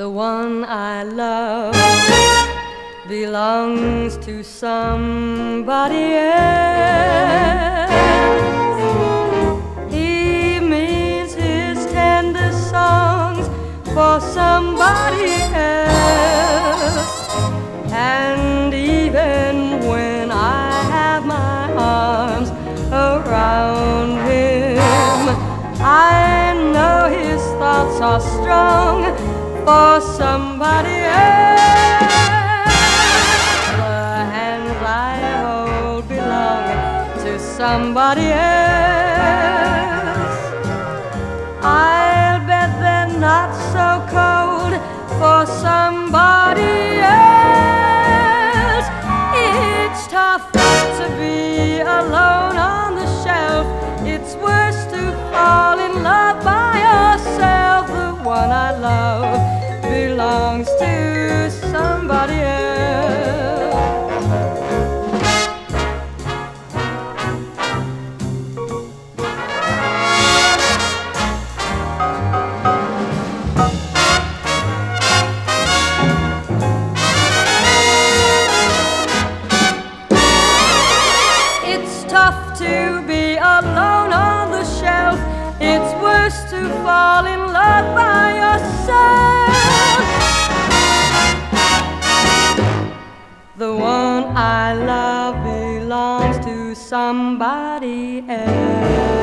The one I love belongs to somebody else. He means his tender songs for somebody else. And even when I have my arms around him, I know his thoughts are strong for somebody else. The hands I hold belong to somebody else. I'll bet they're not so cold for somebody else. It's tough to be alone on the shelf. It's worse to fall in love by yourself. The one I love belongs to somebody else. It's tough to be alone on the shelf. It's worse to fall in love by yourself. The one I love belongs to somebody else.